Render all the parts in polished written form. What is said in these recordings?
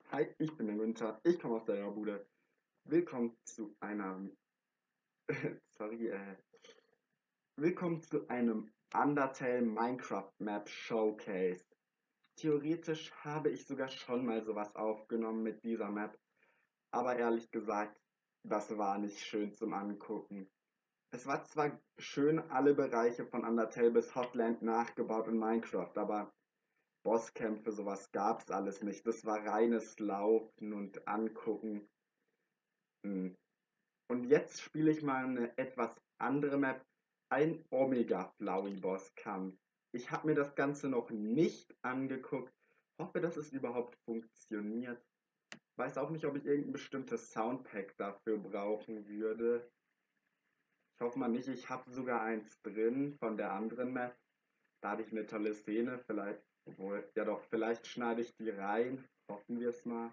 Hi, ich bin der Günther, ich komme aus der Bude. Willkommen zu einer, sorry, willkommen zu einem Undertale Minecraft Map Showcase. Theoretisch habe ich sogar schon mal sowas aufgenommen mit dieser Map, aber ehrlich gesagt, das war nicht schön zum Angucken. Es war zwar schön alle Bereiche von Undertale bis Hotland nachgebaut in Minecraft, aber Bosskämpfe, sowas gab's alles nicht. Das war reines Laufen und Angucken. Hm. Und jetzt spiele ich mal eine etwas andere Map, ein Omega-Flowey-Bosskampf. Ich habe mir das Ganze noch nicht angeguckt, hoffe, dass es überhaupt funktioniert. Weiß auch nicht, ob ich irgendein bestimmtes Soundpack dafür brauchen würde. Ich hoffe mal nicht, ich habe sogar eins drin von der anderen Map. Da hatte ich eine tolle Szene, vielleicht, obwohl, ja doch, vielleicht schneide ich die rein. Hoffen wir es mal.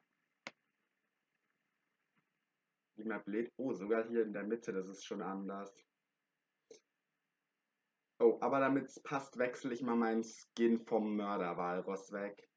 Die Map lädt. Oh, sogar hier in der Mitte, das ist schon anders. Oh, aber damit es passt, wechsle ich mal meinen Skin vom Mörderwalross weg.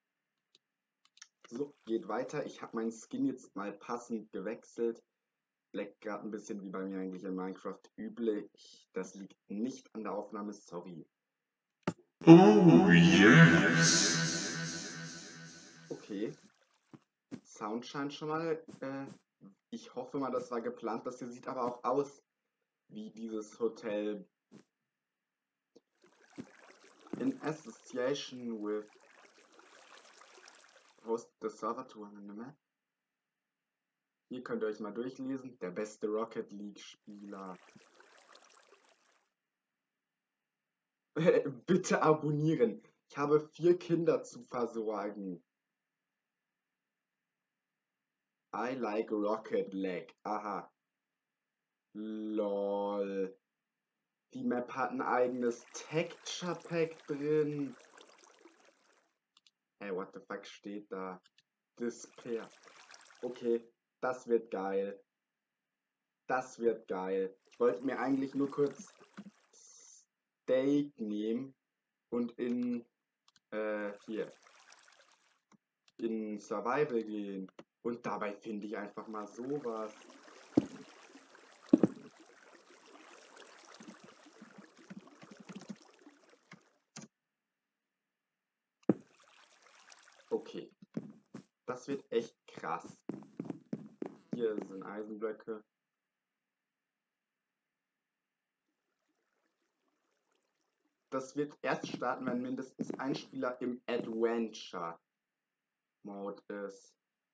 So, geht weiter. Ich habe meinen Skin jetzt mal passend gewechselt. Leckt gerade ein bisschen wie bei mir eigentlich in Minecraft üblich. Das liegt nicht an der Aufnahme, sorry. Oh, yes. Okay. Sound scheint schon mal. Ich hoffe mal, das war geplant. Das hier sieht aber auch aus wie dieses Hotel. In association with host the server to run the map. Hier könnt ihr euch mal durchlesen. Der beste Rocket League-Spieler. Bitte abonnieren. Ich habe 4 Kinder zu versorgen. I like Rocket League. Aha. Lol. Die Map hat ein eigenes Texture Pack drin. Hey, what the fuck steht da? Despair. Okay, das wird geil. Das wird geil. Ich wollte mir eigentlich nur kurz Steak nehmen und hier, in Survival gehen. Und dabei finde ich einfach mal sowas. Okay, das wird echt krass. Hier sind Eisenblöcke. Das wird erst starten, wenn mindestens ein Spieler im Adventure Mode ist.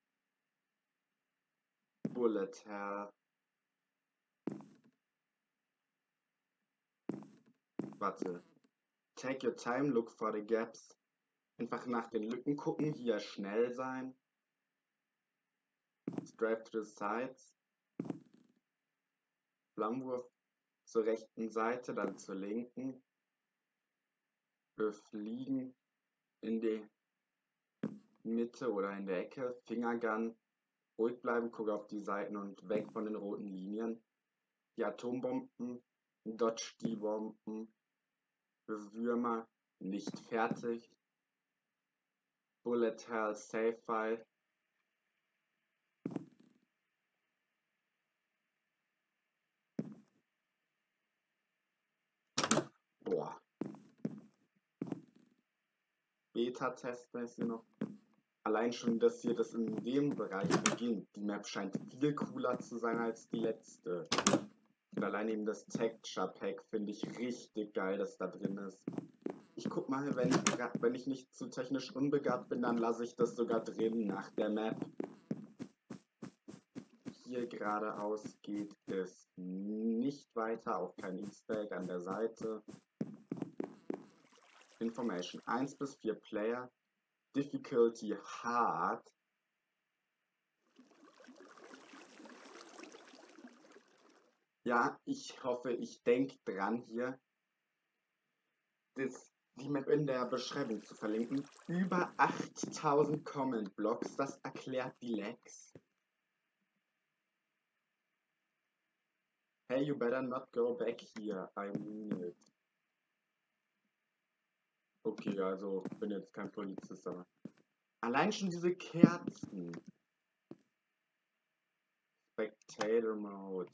Bullet Hell. Warte. Take your time, look for the gaps. Einfach nach den Lücken gucken, hier schnell sein. Drive to the sides. Flammenwurf zur rechten Seite, dann zur linken. Fliegen in die Mitte oder in der Ecke. Fingergun. Ruhig bleiben, gucke auf die Seiten und weg von den roten Linien. Die Atombomben. Dodge die Bomben. Würmer nicht fertig. Bullet Hell Save File. Boah. Beta-Testen ist hier noch. Allein schon, dass hier das in dem Bereich beginnt. Die Map scheint viel cooler zu sein als die letzte. Und allein eben das Texture Pack finde ich richtig geil, dass da drin ist. Ich guck mal, wenn ich nicht zu technisch unbegabt bin, dann lasse ich das sogar drin nach der Map. Hier geradeaus geht es nicht weiter, auch kein Easter Egg an der Seite. Information 1 bis 4 Player. Difficulty Hard. Ja, ich hoffe, ich denke dran hier, die Map in der Beschreibung zu verlinken. Über 8000 Comment-Blocks, das erklärt die Lags. Hey, you better not go back here, I mean it. Okay, also, ich bin jetzt kein Polizist, aber Allein schon diese Kerzen. Spectator Mode.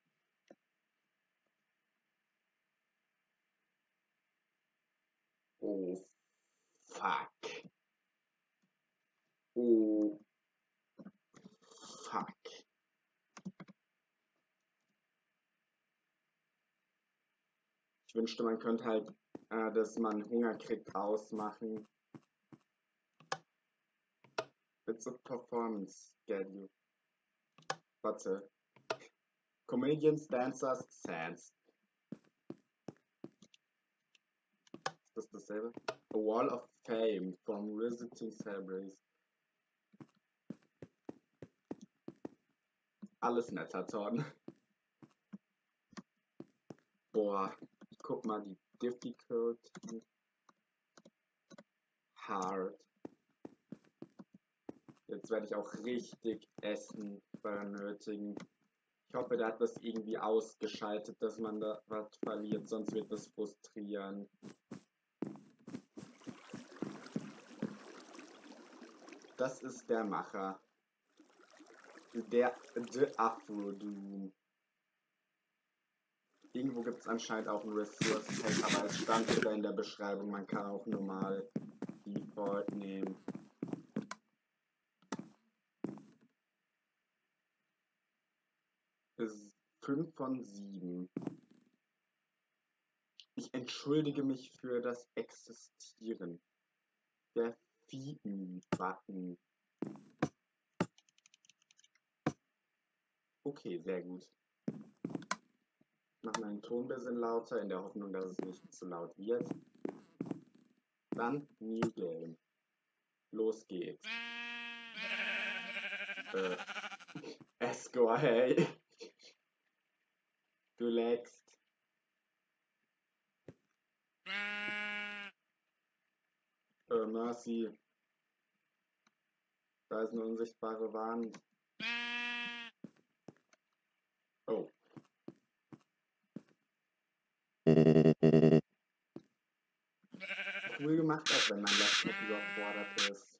Oh, fuck. Oh, fuck. Ich wünschte, man könnte halt, dass man Hunger kriegt, ausmachen. It's a performance schedule. Warte. Comedians, Dancers, Sands. Ist das dasselbe? A Wall of Fame from Visiting Celebrities. Alles netter Ton. Boah, guck mal, die Difficulty. Hard. Jetzt werde ich auch richtig Essen benötigen. Ich hoffe, der hat das irgendwie ausgeschaltet, dass man da was verliert, sonst wird das frustrieren. Das ist der Macher. Der The Afro Doom. Irgendwo gibt es anscheinend auch ein Resource Pack, aber es stand sogar in der Beschreibung, man kann auch normal Default nehmen. Das ist 5 von 7. Ich entschuldige mich für das Existieren. Der Feed-Me-Button. Okay, sehr gut. Ich mache meinen Ton ein bisschen lauter, in der Hoffnung, dass es nicht zu laut wird. Dann New Game. Los geht's. Escort, hey. Du lagst. Mercy. Da ist eine unsichtbare Wand. Oh. Cool gemacht, auch wenn mein Laptop überfordert ist.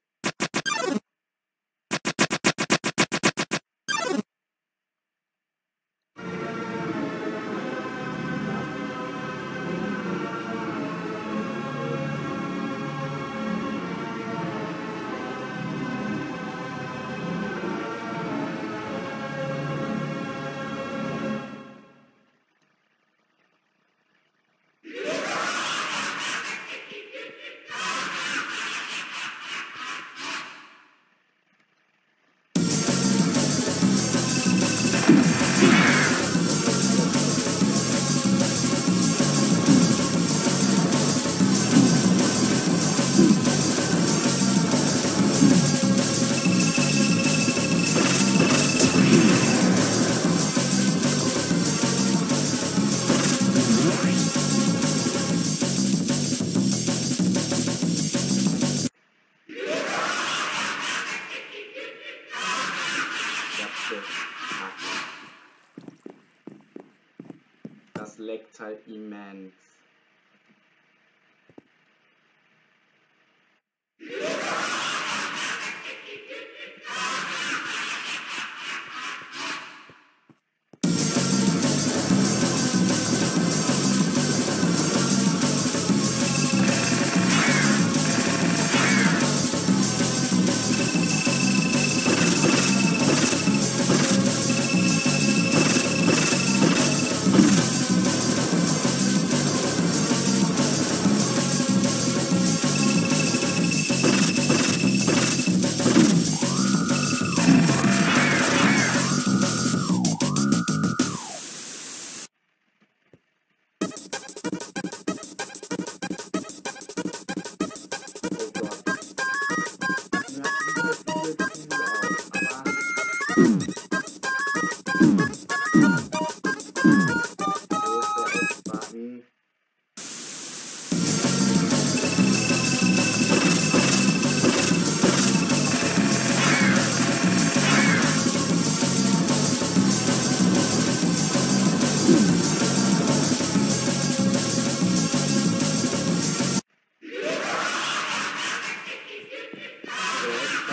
Das leckt halt immens.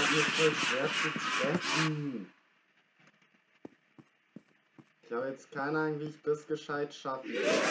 mir voll schwer zu treffen. Ich habe jetzt keine Ahnung, wie ich das gescheit schaffe.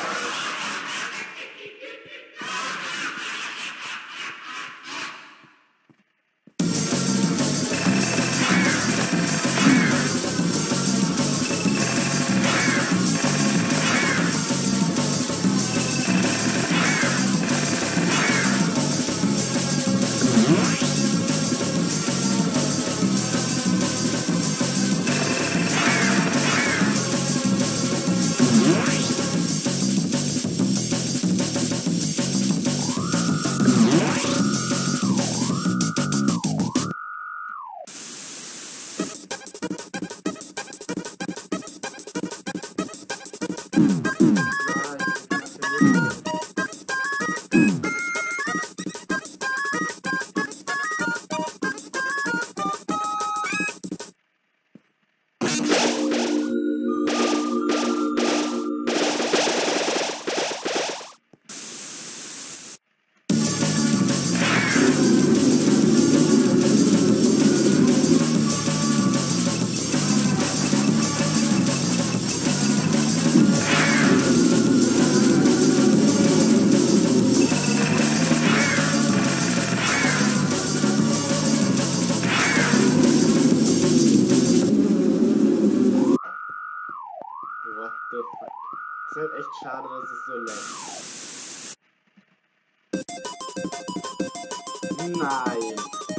What the fuck? Ist halt echt schade, dass es so leckt. Nein.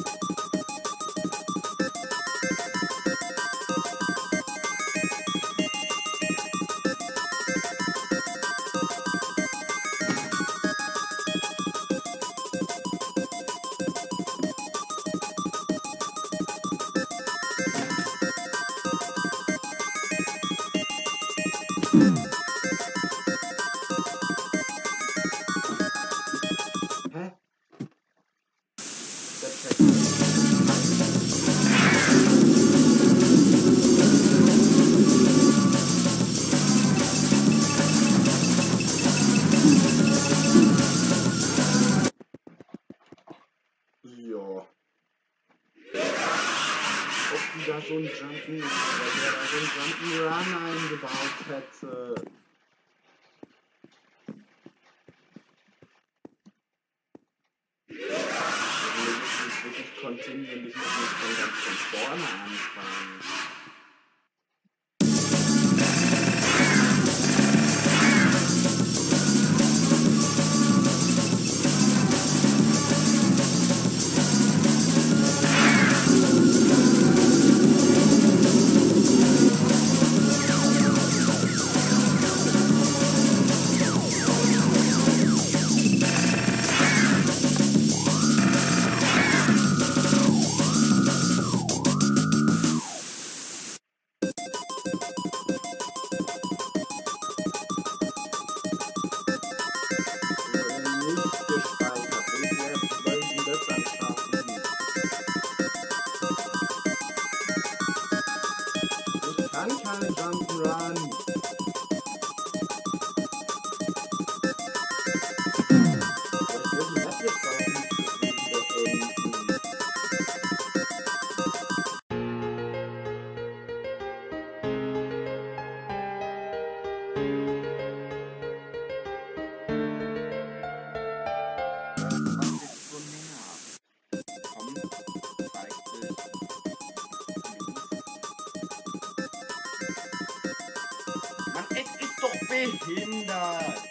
Hä? Der checkt. Ja. Ob die da so ein Jump'n'Run eingebaut hätte. Wirklich kontinuierlich, ich muss nicht von ganz von vorne anfangen. Behindert!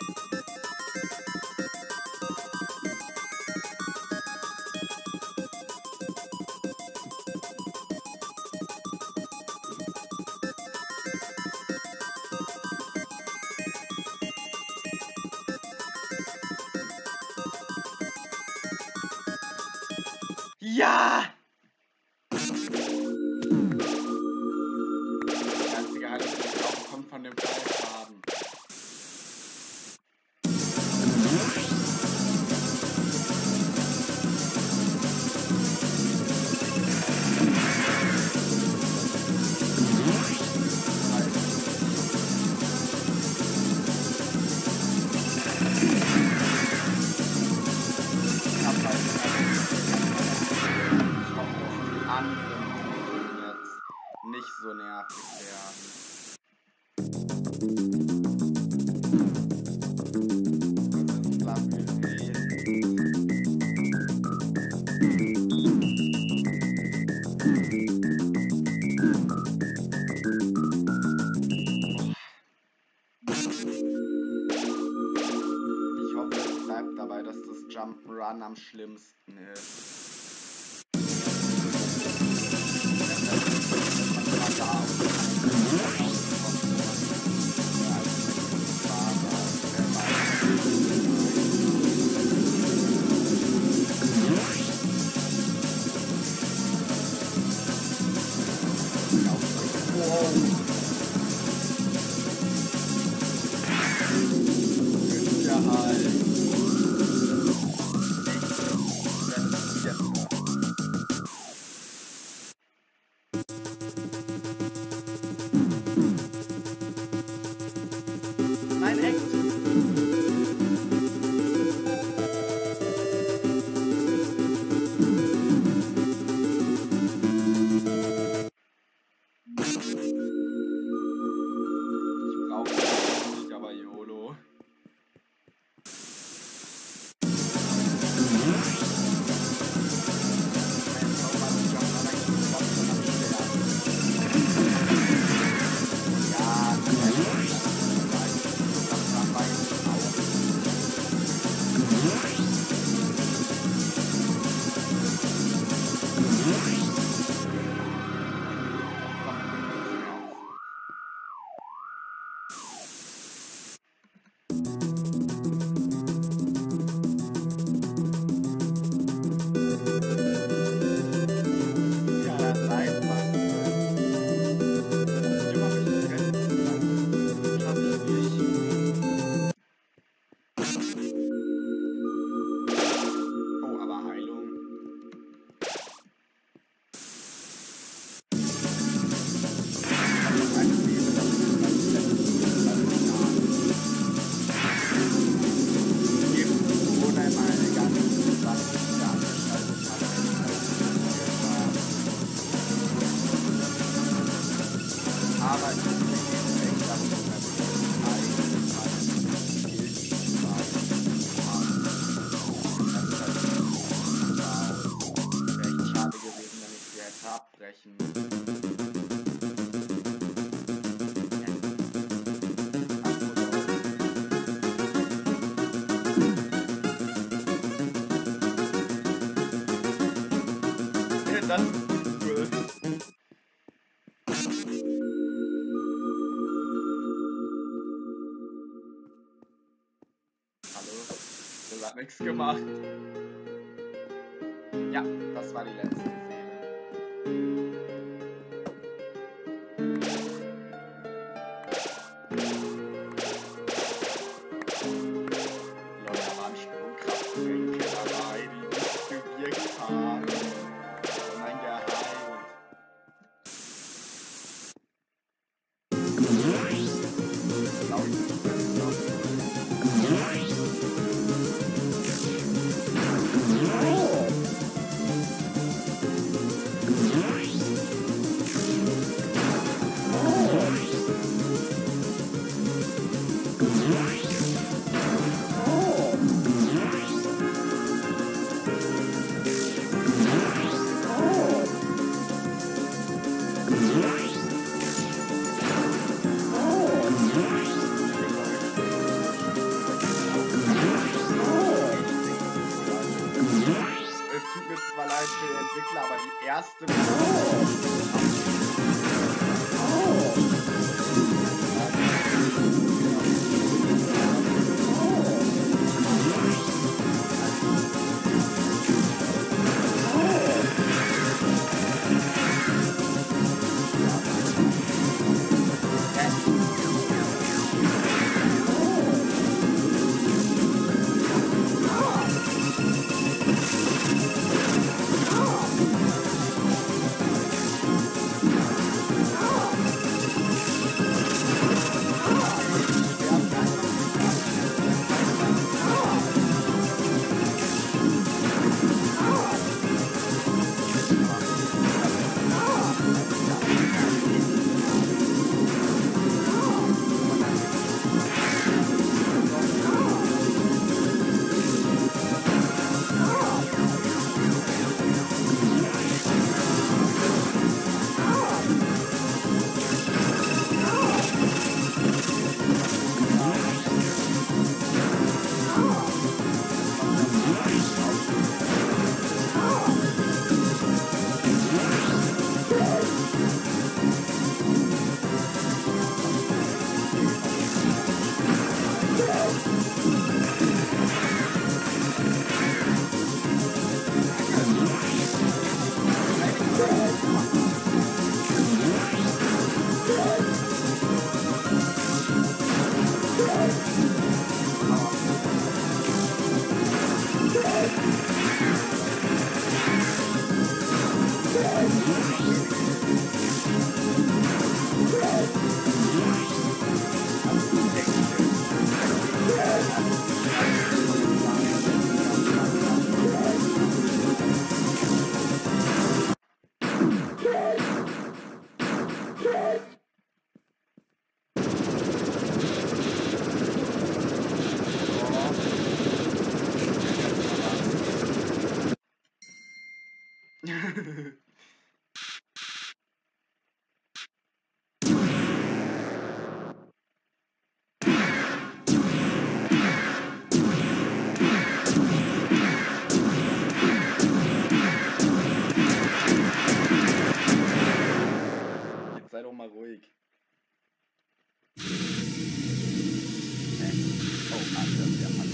Ja! Das ganze Geheimnis kommt von dem Fallschaden. anderen Themen jetzt nicht so nervig werden. Das ist Labyrinth. Ich hoffe, es bleibt dabei, dass das Jump'n'Run am schlimmsten ist. Nein, echt. Ich brauche das nicht, aber YOLO. Aber ich denke, dass es wäre echt schade gewesen, wenn ich sie hätte abbrechen müssen. Das ist cool. Hallo, das hat nichts gemacht. Ja, das war die letzte Szene. Leute, da waren Sprungkrafttränke dabei, die nichts bewirkt haben. Nein, der Heil. Es tut mir zwar leid für den Entwickler, aber die erste Jetzt sei doch mal ruhig. Oh, Alter, der hat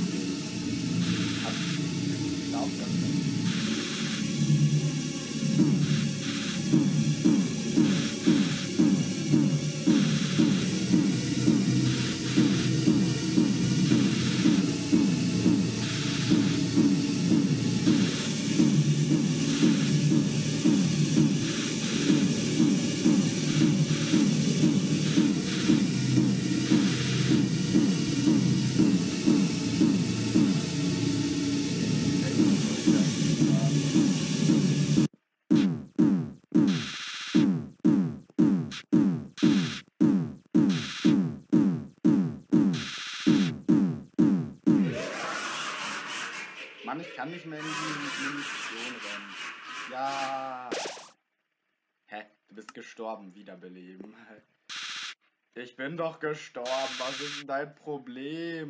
Mann, ich kann nicht mehr in die Munition rennen. Ja. Hä? Du bist gestorben, wiederbeleben. Ich bin doch gestorben. Was ist denn dein Problem?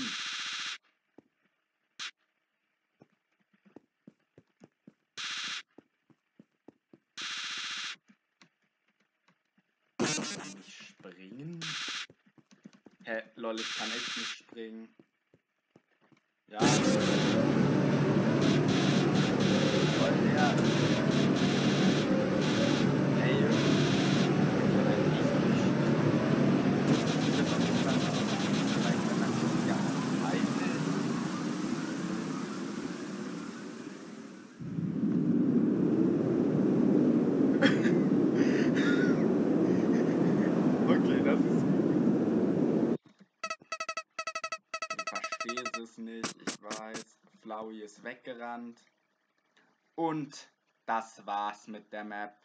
Kann ich springen? Hä? Lol, ich kann echt nicht springen. Ja. Okay, das ist gut. Du verstehst es nicht, ich weiß. Flowey ist weggerannt. Und das war's mit der Map.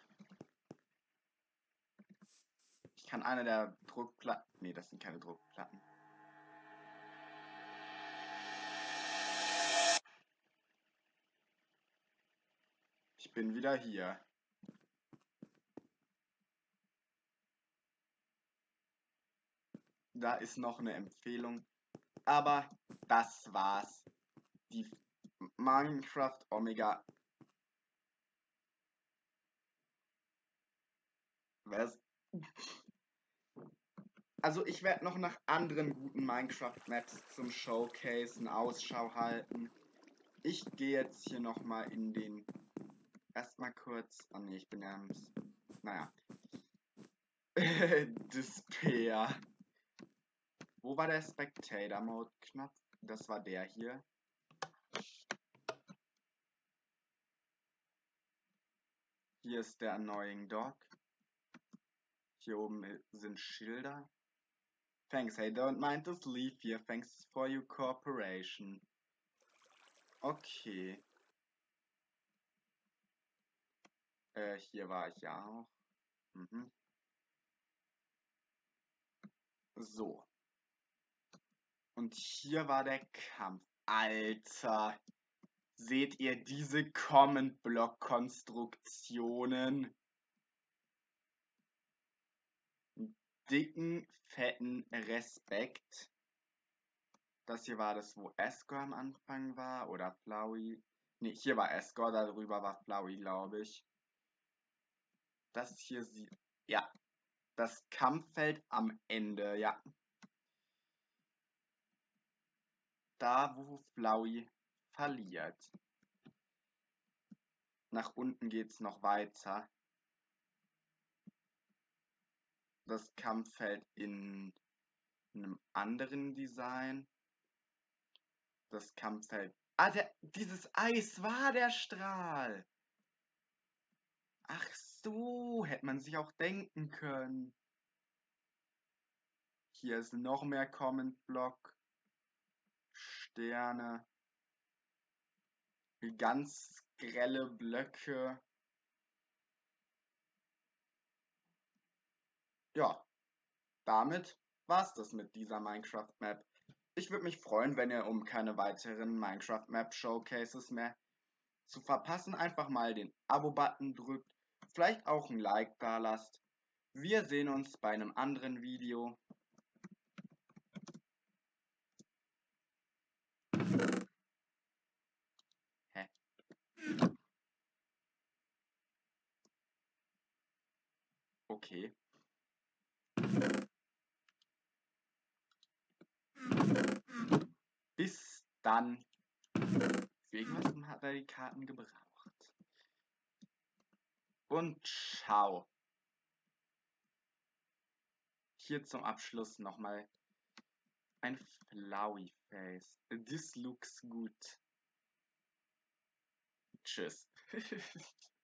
Ich kann eine der Druckplatten... Nee, das sind keine Druckplatten. Ich bin wieder hier. Da ist noch eine Empfehlung. Aber das war's. Die Minecraft Omega. Was? Also ich werde noch nach anderen guten Minecraft-Maps zum Showcasen Ausschau halten. Ich gehe jetzt hier nochmal in den... Erstmal kurz... Oh ne, ich bin ja... Naja. Despair. Wo war der Spectator-Mode-Knopf? Das war der hier. Hier ist der Annoying Dog. Hier oben sind Schilder. Thanks, I don't mind to leave here. Thanks for your cooperation. Okay. Hier war ich ja auch. Mhm. So. Und hier war der Kampf. Alter. Seht ihr diese Comment-Block-Konstruktionen? Dicken, fetten Respekt. Das hier war das, wo Asgore am Anfang war. Oder Flowey. Ne, hier war Asgore, darüber war Flowey, glaube ich. Das hier sieht... Ja. Das Kampffeld am Ende, ja. Da, wo Flowey verliert. Nach unten geht es noch weiter. Das Kampffeld in einem anderen Design. Das Kampffeld... Ah, dieses Eis war der Strahl. Ach so, hätte man sich auch denken können. Hier ist noch mehr Comment-Block. Sterne. Ganz grelle Blöcke. Ja, damit war's das mit dieser Minecraft-Map. Ich würde mich freuen, wenn ihr, um keine weiteren Minecraft-Map-Showcases mehr zu verpassen, einfach mal den Abo-Button drückt, vielleicht auch ein Like da lasst. Wir sehen uns bei einem anderen Video. Hä? Okay. Bis dann. Für irgendwas hat er die Karten gebraucht. Und ciao. Hier zum Abschluss nochmal ein Flowey Face. This looks good. Tschüss.